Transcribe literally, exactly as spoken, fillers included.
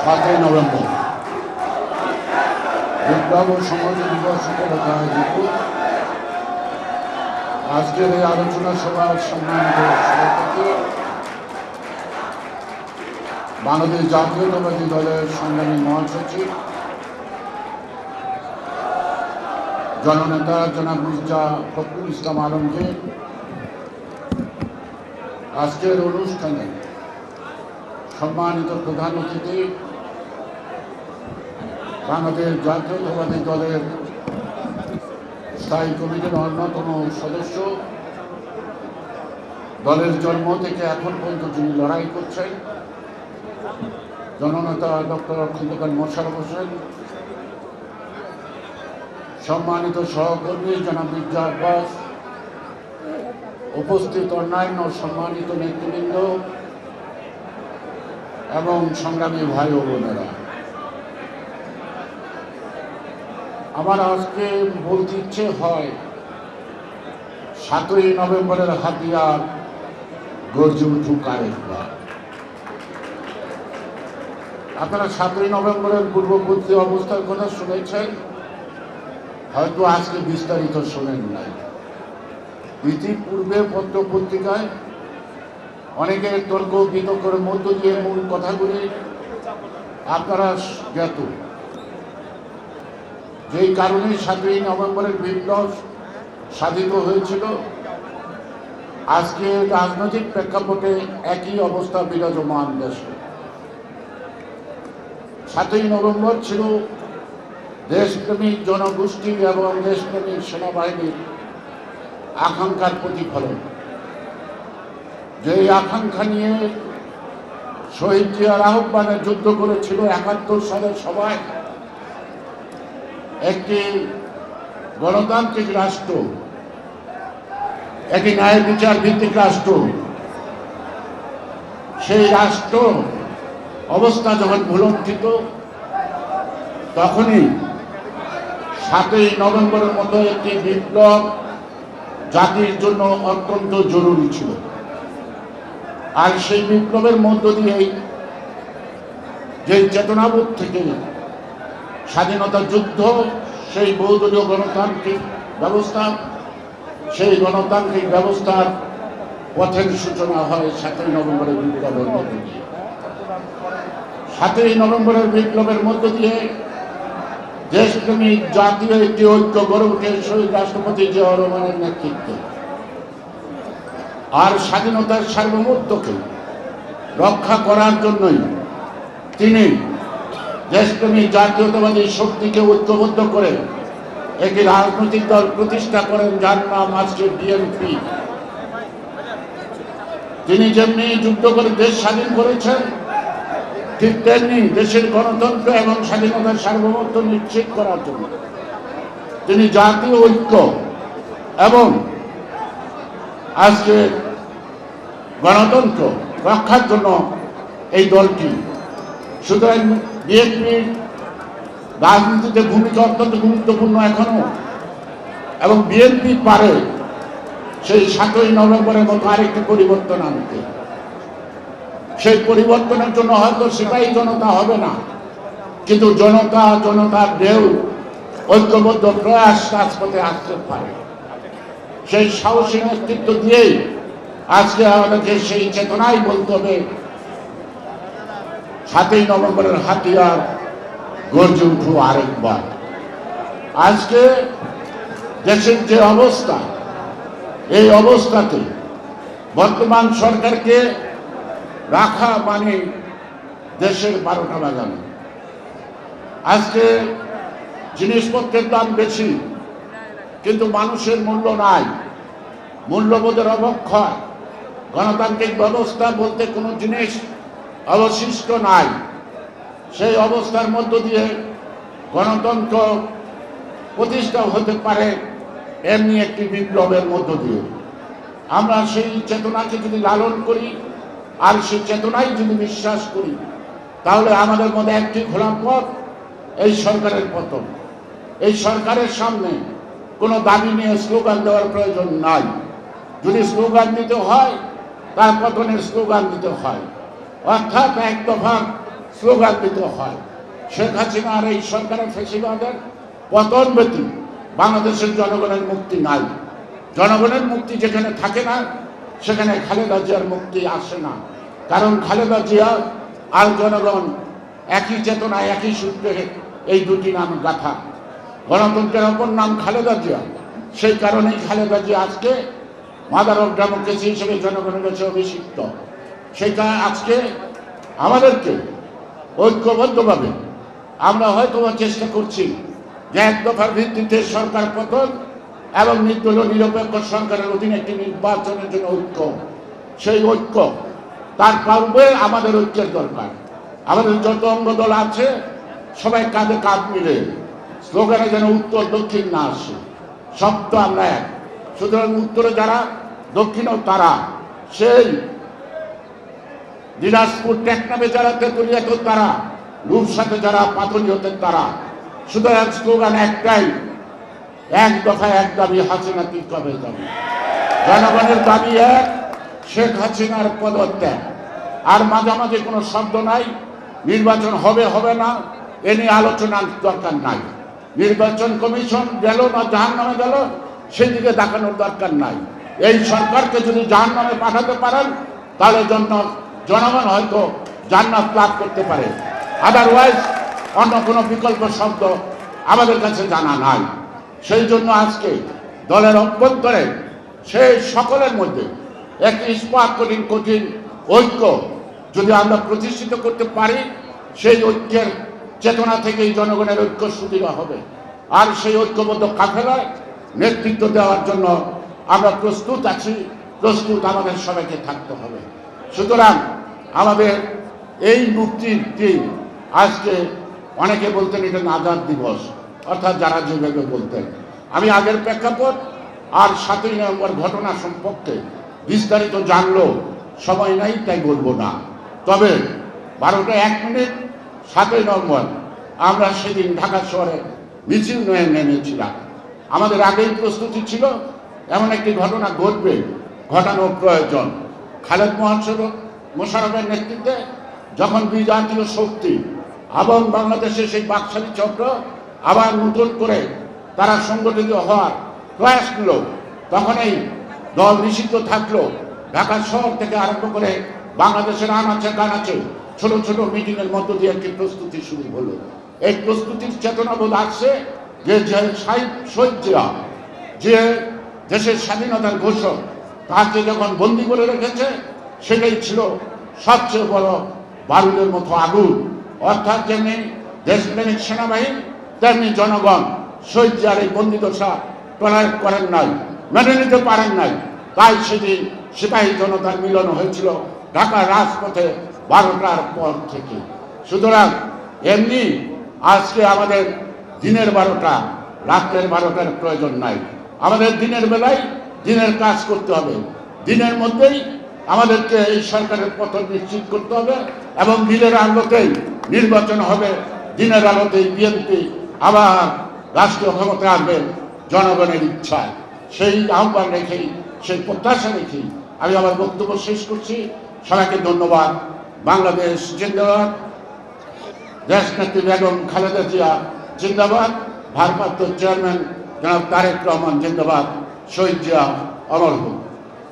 পাঁচই নভেম্বর বিপ্লব ও সংহতি দিবস উপলক্ষে আয়োজিত আজকের এই আলোচনা সভার সম্মানিত সভাপতি বাংলাদেশ জাতীয়তাবাদী দলের সংগ্রামী মহাসচিব জননেতা জনাব মির্জা ফখরুল ইসলাম আলমগীর, আজকের অনুষ্ঠানে সম্মানিত প্রধান অতিথি বাংলাদেশ জাতীয়তাবাদী দলের স্থায়ী কমিটির অন্যতম সদস্য, দলের জন্ম থেকে এখন পর্যন্ত যিনি লড়াই করছেন জননেতা ডক্টর খন্দকার মোশাররফ হোসেন, সম্মানিত সহকর্মী জনাব মির্জা আব্বাস, উপস্থিত অন্যান্য সম্মানিত নেতৃবৃন্দ এবং সংগ্রামী ভাই ও বোনেরা, আমার আজকে বলতে ইচ্ছে হয় সাতই নভেম্বরের হাতিয়ার গর্জে উঠুক আরেকবার। আপনারা সাতই নভেম্বরের পূর্ববর্তী অবস্থার কথা শুনেছেন, হয়তো আজকে বিস্তারিত শোনেন নাই। ইতিপূর্বে পত্র পত্রিকায় অনেকের তর্ক বিতর্কের মধ্য দিয়ে মূল কথাগুলি আপনারা জ্ঞাত। যেই কারণে সাতই নভেম্বরের বিপ্লব সাধিত হয়েছিল, আজকে রাজনৈতিক প্রেক্ষাপটে একই অবস্থা বিরাজমান দেশে। সাতই নভেম্বর ছিল দেশপ্রেমিক জনগোষ্ঠী এবং দেশপ্রেমিক সেনাবাহিনীর আকাঙ্ক্ষার প্রতিফলন। যেই আকাঙ্ক্ষা নিয়ে শহীদ জিয়ার আহ্বানে যুদ্ধ করেছিল একাত্তর সালের সবাই, একটি গণতান্ত্রিক রাষ্ট্র, একটি ন্যায় বিচার ভিত্তিক রাষ্ট্র, সেই রাষ্ট্র অবস্থা যখন ভুলণ্ঠিত, তখনই সাতই নভেম্বরের মতো একটি বিপ্লব জাতির জন্য অত্যন্ত জরুরি ছিল। আর সেই বিপ্লবের মধ্য দিয়েই যে চেতনাবোধ থেকে স্বাধীনতা যুদ্ধ, সেই বহুদলীয় গণতান্ত্রিক ব্যবস্থা, সেই গণতান্ত্রিক ব্যবস্থার পথের সূচনা হয় সাতই নভেম্বরের বিপ্লবের মধ্য দিয়ে। সাতই নভেম্বরের বিপ্লবের মধ্য দিয়ে দেশপ্রেমিক জাতীয় একটি ঐক্য গড়ে ওঠে শহীদ রাষ্ট্রপতি জিয়াউর রহমানের নেতৃত্বে। আর স্বাধীনতার সার্বভৌমত্বকে রক্ষা করার জন্যই তিনি দেশপ্রেমিক জাতীয়তাবাদী শক্তিকে ঐক্যবদ্ধ করে একটি রাজনৈতিক দল প্রতিষ্ঠা করেন, যার নাম আজকে বিএনপি। তিনি যেমনি যুদ্ধ করে দেশ স্বাধীন করেছেন, ঠিক তেমনি দেশের গণতন্ত্র এবং স্বাধীনতার সার্বভৌমত্ব নিশ্চিত করার জন্য তিনি জাতীয় ঐক্য এবং আজকে গণতন্ত্র রক্ষার জন্য এই দলটি। সুতরাং বিএনপির রাজনীতিতে ভূমিকা অত্যন্ত গুরুত্বপূর্ণ এখনো, এবং বিএনপি পারে সেই সাতই নভেম্বরের মতো আরেকটি পরিবর্তন আনতে। সেই পরিবর্তনের জন্য হয়তো সেটাই জনতা হবে না, কিন্তু জনতা, জনতার ঢেউ, ঐক্যবদ্ধ প্রয়াস রাজপথে আসতে পারে। সেই সাহসী নেতৃত্ব দিয়েই আজকে আমাদেরকে সেই চেতনাই বলতে হবে সাতই নভেম্বরের হাতিয়ার গর্জে উঠু আরেকবার। আজকে দেশের যে অবস্থা, এই অবস্থাতে বর্তমান সরকারকে রাখা মানে দেশের বারোটা বাজানো। আজকে জিনিসপত্রের দাম বেশি, কিন্তু মানুষের মূল্য নাই, মূল্যবোধের অবক্ষয়, গণতান্ত্রিক ব্যবস্থা বলতে কোনো জিনিস অবশিষ্ট নাই। সেই অবস্থার মধ্য দিয়ে গণতন্ত্র প্রতিষ্ঠা হতে পারে এমনি একটি বিপ্লবের মধ্য দিয়ে। আমরা সেই চেতনাকে যদি লালন করি আর সেই চেতনাই যদি বিশ্বাস করি, তাহলে আমাদের মধ্যে একটি খোলা পথ, এই সরকারের পতন। এই সরকারের সামনে কোনো দাবি নিয়ে স্লোগান দেওয়ার প্রয়োজন নাই। যদি স্লোগান দিতে হয়, তার পতনের স্লোগান দিতে হয়, অর্থাৎ এক দফা স্লোগান দিতে হয়। শেখ হাসিনার এই সরকারের ফেসিবাদের পতন ব্যতীত বাংলাদেশের জনগণের মুক্তি নাই। জনগণের মুক্তি যেখানে থাকে না সেখানে খালেদা জিয়ার মুক্তি আসে না। কারণ খালেদা জিয়া আর জনগণ একই চেতনা, একই সূত্রে এই দুটি নাম গাথা। গণতন্ত্রের অপর নাম খালেদা জিয়া। সেই কারণেই খালেদা জিয়া আজকে মাদার অফ ডেমোক্রেসি হিসেবে জনগণের কাছে অভিষিক্ত। সেই কারণে আজকে আমাদেরকে ঐক্যবদ্ধভাবে আমরা হয়তো চেষ্টা করছি যে এক দফার ভিত্তিতে সরকার পতন এবং নির্দলীয় নিরপেক্ষ সরকারের অধীনে একটি নির্বাচনের জন্য ঐক্য। সেই ঐক্য তার পূর্বে আমাদের ঐক্যের দরকার। আমাদের যত অঙ্গ দল আছে সবাই কাঁধে কাঁধ মিলে স্লোগানে যেন উত্তর দক্ষিণ না আসে, সব তো আমরা এক। সুতরাং উত্তরে যারা, দক্ষিণেও তারা, সেই দিনাজপুর টেকনাফে যারা, তেঁতুলিয়াতেও তারা, রূপসাতে যারা, পাথরিয়াতে তারা। সুতরাং স্লোগান একটাই, এক দফায় এক দাবি, হাসিনা কি কবে যাবে। জনগণের দাবি এক, শেখ হাসিনার পদত্যাগ। আর মাঝামাঝি কোনো শব্দ নাই। নির্বাচন হবে হবে না এ নিয়ে আলোচনার দরকার নাই। নির্বাচন কমিশন গেল না জাহান্নামে গেল সেদিকে দেখানোর দরকার নাই। এই সরকারকে যদি জাহান্নামে পাঠাতে পারেন তাহলে জন্য জনগণ হয়তো জান্নাত লাভ করতে পারে। আদারওয়াইজ অন্য কোনো বিকল্প শব্দ আমাদের কাছে জানা নাই। সেই জন্য আজকে দলের অভ্যন্তরে সেই সকলের মধ্যে একটি ইস্পাত কঠিন কঠিন ঐক্য যদি আমরা প্রতিষ্ঠিত করতে পারি, সেই ঐক্যের চেতনা থেকেই জনগণের ঐক্য সুদৃঢ় হবে। আর সেই ঐক্যবদ্ধ কাফেলায় নেতৃত্ব দেওয়ার জন্য আমরা প্রস্তুত আছি, প্রস্তুত আমাদের সবাইকে থাকতে হবে। সুতরাং আমাদের এই মুক্তির দিন আজকে অনেকে বলতেন এটা আজাদ দিবস, অর্থাৎ যারা যেভাবে বলতেন। আমি আগের প্রেক্ষাপট আর সাতই নভেম্বর ঘটনা সম্পর্কে বিস্তারিত জানলো সময় নাই, তাই বলবো না। তবে বারোটা এক মিনিট সাতই নভেম্বর আমরা সেদিন ঢাকা শহরে মিছিল নিয়ে নেমেছিলাম। আমাদের আগেই প্রস্তুতি ছিল এমন একটি ঘটনা ঘটবে, ঘটানো প্রয়োজন। খালেদ মোশাররফের নেতৃত্বে যখন বিজাতীয় শক্তি এবং বাংলাদেশের সেই বাকশালী চক্র আবার নতুন করে তারা সংগঠিত হওয়ার প্রয়াস নিল, তখন এই দল নিষিদ্ধ থাকলো। ঢাকা শহর থেকে আরম্ভ করে বাংলাদেশের আনাচে কানাচে ছোট ছোট মিটিংয়ের মধ্য দিয়ে একটি প্রস্তুতি শুরু হলো। এই প্রস্তুতির চেতনাবোধ আসছে যে শহীদ জিয়া, যে দেশের স্বাধীনতার ঘোষক, তাকে যখন বন্দী করে রেখেছে সেটাই ছিল সবচেয়ে বড় বারুদের মতো আগুন। অর্থাৎ যেমনি দেশপ্রেমিক সেনাবাহিনী তেমনি জনগণ শহীদ জিয়ার এই বন্দিদশা টলারেট করেন নাই, মেনে নিতে পারেন নাই। তাই সেদিন সিপাহী জনতার মিলন হয়েছিল ঢাকার রাজপথে বারোটার পর থেকে। সুতরাং এমনি আজকে আমাদের দিনের বারোটা রাত্রের বারোটার প্রয়োজন নাই। আমাদের দিনের বেলায় দিনের কাজ করতে হবে। দিনের মধ্যেই আমাদেরকে এই সরকারের পতন নিশ্চিত করতে হবে এবং দিনের আলোতেই নির্বাচন হবে। দিনের আলোতেই বিএনপি আবার রাষ্ট্রীয় ক্ষমতায় আসবে জনগণের ইচ্ছায়। সেই আহ্বান রেখেই, সেই প্রত্যাশা রেখেই আমি আমার বক্তব্য শেষ করছি। সবাইকে ধন্যবাদ। বাংলাদেশ জিন্দাবাদ, দেশনেত্রী বেগম খালেদা জিয়া জিন্দাবাদ, ভারপ্রাপ্ত চেয়ারম্যান জনাব তারেক রহমান জিন্দাবাদ, শহীদ জিয়া অমর হোক।